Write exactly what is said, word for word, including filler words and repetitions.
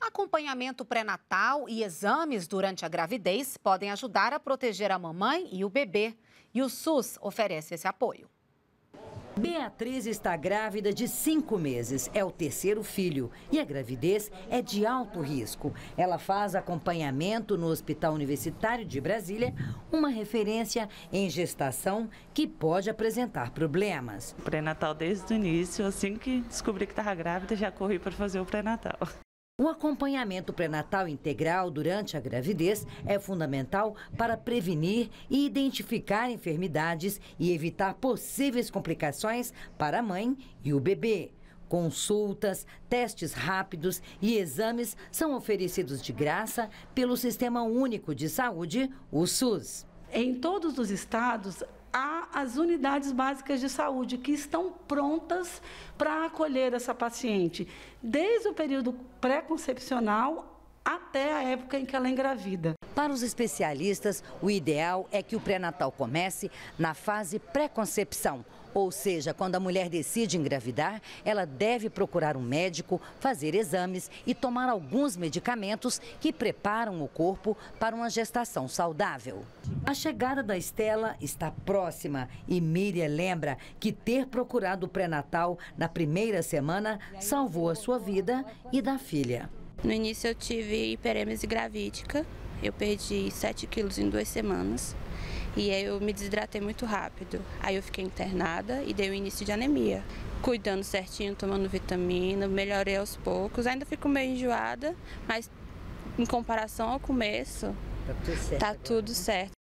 Acompanhamento pré-natal e exames durante a gravidez podem ajudar a proteger a mamãe e o bebê. E o SUS oferece esse apoio. Beatriz está grávida de cinco meses, é o terceiro filho e a gravidez é de alto risco. Ela faz acompanhamento no Hospital Universitário de Brasília, uma referência em gestação que pode apresentar problemas. Pré-natal desde o início, assim que descobri que estava grávida, já corri para fazer o pré-natal. O acompanhamento pré-natal integral durante a gravidez é fundamental para prevenir e identificar enfermidades e evitar possíveis complicações para a mãe e o bebê. Consultas, testes rápidos e exames são oferecidos de graça pelo Sistema Único de Saúde, o SUS. Em todos os estados, há as unidades básicas de saúde que estão prontas para acolher essa paciente, desde o período pré-concepcional até a época em que ela engravida. Para os especialistas, o ideal é que o pré-natal comece na fase pré-concepção, ou seja, quando a mulher decide engravidar, ela deve procurar um médico, fazer exames e tomar alguns medicamentos que preparam o corpo para uma gestação saudável. A chegada da Estela está próxima e Miriam lembra que ter procurado o pré-natal na primeira semana salvou a sua vida e da filha. No início eu tive hiperêmese gravídica, eu perdi sete quilos em duas semanas. E aí eu me desidratei muito rápido. Aí eu fiquei internada e dei o início de anemia. Cuidando certinho, tomando vitamina, melhorei aos poucos. Ainda fico meio enjoada, mas em comparação ao começo, tá tudo certo. Tá tudo certo.